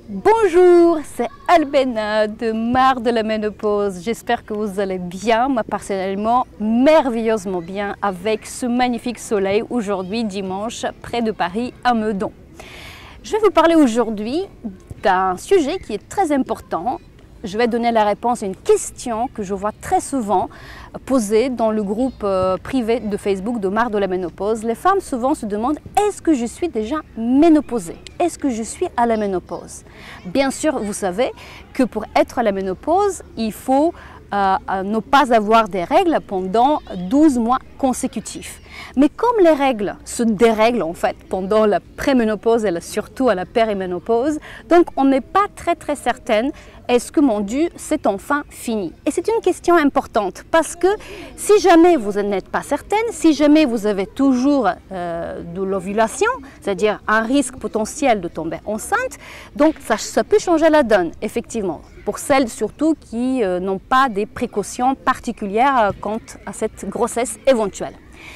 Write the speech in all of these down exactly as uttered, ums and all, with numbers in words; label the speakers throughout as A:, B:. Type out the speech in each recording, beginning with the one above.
A: Bonjour, c'est Albena de Marre de la Ménopause. J'espère que vous allez bien, moi personnellement merveilleusement bien avec ce magnifique soleil aujourd'hui dimanche près de Paris à Meudon. Je vais vous parler aujourd'hui d'un sujet qui est très important. Je vais donner la réponse à une question que je vois très souvent posée dans le groupe privé de Facebook de Marre de la Ménopause. Les femmes souvent se demandent: est-ce que je suis déjà ménopausée? Est-ce que je suis à la ménopause? Bien sûr, vous savez que pour être à la ménopause, il faut euh, ne pas avoir des règles pendant douze mois consécutifs. Mais comme les règles se dérèglent en fait pendant la préménopause et surtout à la périménopause, donc on n'est pas très très certaine est-ce que mon dû c'est enfin fini. Et c'est une question importante parce que si jamais vous n'êtes pas certaine, si jamais vous avez toujours euh, de l'ovulation, c'est-à-dire un risque potentiel de tomber enceinte, donc ça, ça peut changer la donne effectivement. Pour celles surtout qui euh, n'ont pas des précautions particulières euh, quant à cette grossesse éventuelle.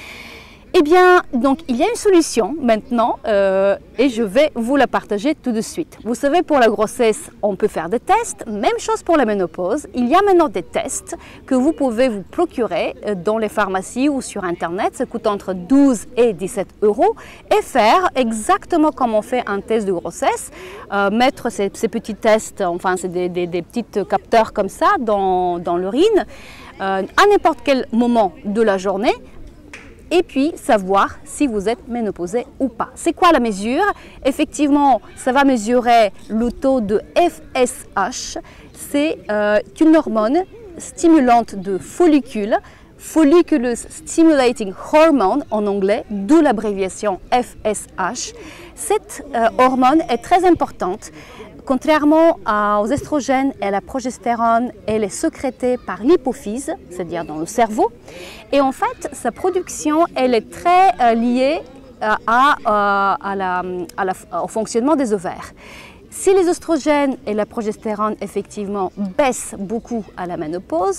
A: Eh bien, donc il y a une solution maintenant euh, et je vais vous la partager tout de suite. Vous savez, pour la grossesse, on peut faire des tests. Même chose pour la ménopause. Il y a maintenant des tests que vous pouvez vous procurer dans les pharmacies ou sur Internet. Ça coûte entre douze et dix-sept euros et faire exactement comme on fait un test de grossesse. Euh, mettre ces, ces petits tests, enfin c'est des, des, des petits capteurs comme ça dans, dans l'urine euh, à n'importe quel moment de la journée. Et puis savoir si vous êtes ménopausée ou pas. C'est quoi la mesure? Effectivement, ça va mesurer le taux de F S H. C'est euh, une hormone stimulante de follicule, Follicular Stimulating Hormone en anglais, d'où l'abréviation F S H. Cette euh, hormone est très importante. Contrairement aux estrogènes et à la progestérone, elle est sécrétée par l'hypophyse, c'est-à-dire dans le cerveau. Et en fait, sa production, elle est très euh, liée euh, à, euh, à la, à la, au fonctionnement des ovaires. Si les oestrogènes et la progestérone effectivement baissent beaucoup à la ménopause,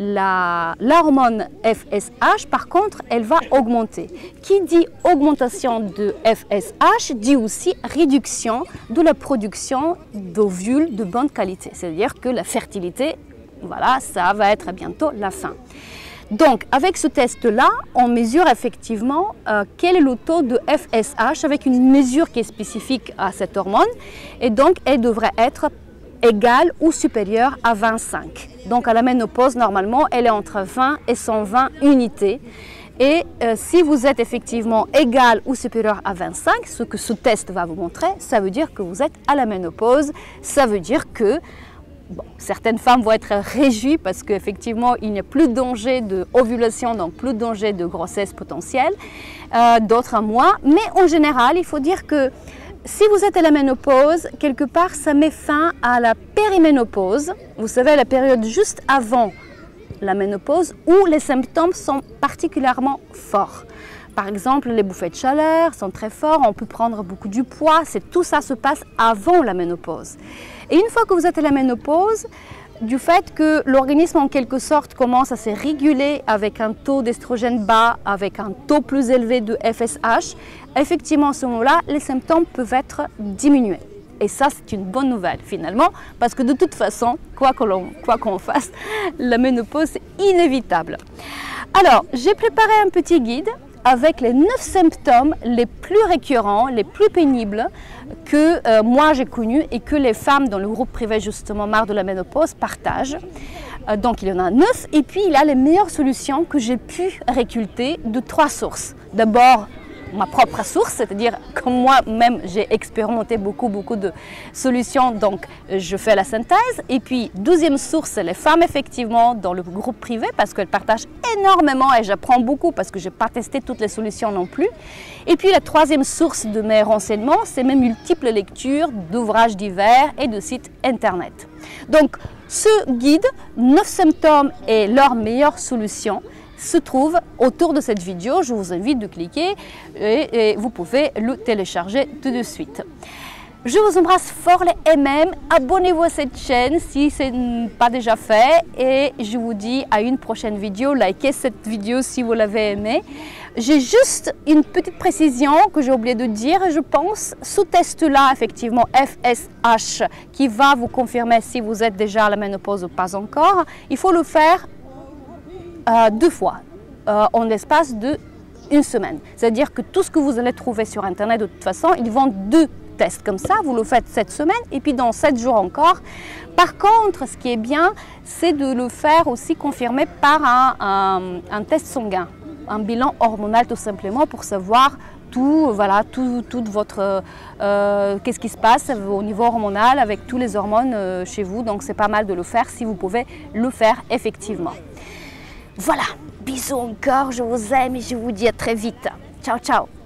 A: l'hormone F S H par contre elle va augmenter. Qui dit augmentation de F S H dit aussi réduction de la production d'ovules de bonne qualité. C'est-à-dire que la fertilité, voilà, ça va être bientôt la fin. Donc, avec ce test-là, on mesure effectivement euh, quel est le taux de F S H avec une mesure qui est spécifique à cette hormone. Et donc, elle devrait être égale ou supérieure à vingt-cinq. Donc, à la ménopause, normalement, elle est entre vingt et cent vingt unités. Et euh, si vous êtes effectivement égal ou supérieur à vingt-cinq, ce que ce test va vous montrer, ça veut dire que vous êtes à la ménopause. Ça veut dire que Bon, certaines femmes vont être réjouies parce qu'effectivement, il n'y a plus de danger d'ovulation, donc plus de danger de grossesse potentielle, euh, d'autres moins. Mais en général, il faut dire que si vous êtes à la ménopause, quelque part, ça met fin à la périménopause. Vous savez, la période juste avant la ménopause où les symptômes sont particulièrement forts. Par exemple, les bouffées de chaleur sont très fortes, on peut prendre beaucoup du poids, tout ça se passe avant la ménopause. Et une fois que vous êtes à la ménopause, du fait que l'organisme en quelque sorte commence à se réguler avec un taux d'estrogène bas, avec un taux plus élevé de F S H, effectivement à ce moment-là, les symptômes peuvent être diminués. Et ça, c'est une bonne nouvelle finalement, parce que de toute façon, quoi qu'on quoi qu'on fasse, la ménopause c'est inévitable. Alors, j'ai préparé un petit guide avec les neuf symptômes les plus récurrents, les plus pénibles que euh, moi j'ai connus et que les femmes dans le groupe privé justement Marre de la Ménopause partagent. Euh, donc il y en a neuf et puis il y a les meilleures solutions que j'ai pu récolter de trois sources. D'abord, ma propre source, c'est-à-dire que moi-même j'ai expérimenté beaucoup beaucoup de solutions, donc je fais la synthèse. Et puis deuxième source, c'est les femmes effectivement dans le groupe privé parce qu'elles partagent énormément et j'apprends beaucoup parce que je n'ai pas testé toutes les solutions non plus. Et puis la troisième source de mes renseignements, c'est mes multiples lectures d'ouvrages divers et de sites internet. Donc ce guide, neuf symptômes et leurs meilleures solutions, se trouve autour de cette vidéo. Je vous invite de cliquer et, et vous pouvez le télécharger tout de suite. Je vous embrasse fort les M M, abonnez-vous à cette chaîne si ce n'est pas déjà fait et je vous dis à une prochaine vidéo. Likez cette vidéo si vous l'avez aimée J'ai juste une petite précision que j'ai oublié de dire, je pense. Ce test-là, effectivement, F S H, qui va vous confirmer si vous êtes déjà à la ménopause ou pas encore, il faut le faire euh, deux fois, euh, en l'espace de une semaine. C'est-à-dire que tout ce que vous allez trouver sur Internet, de toute façon, ils vendent deux tests comme ça. Vous le faites cette semaine et puis dans sept jours encore. Par contre, ce qui est bien, c'est de le faire aussi confirmer par un, un, un test sanguin. Un bilan hormonal tout simplement pour savoir tout, voilà, tout, toute votre, euh, qu'est-ce qui se passe au niveau hormonal avec tous les hormones euh, chez vous. Donc c'est pas mal de le faire si vous pouvez le faire effectivement. Voilà, bisous encore, je vous aime et je vous dis à très vite. Ciao, ciao.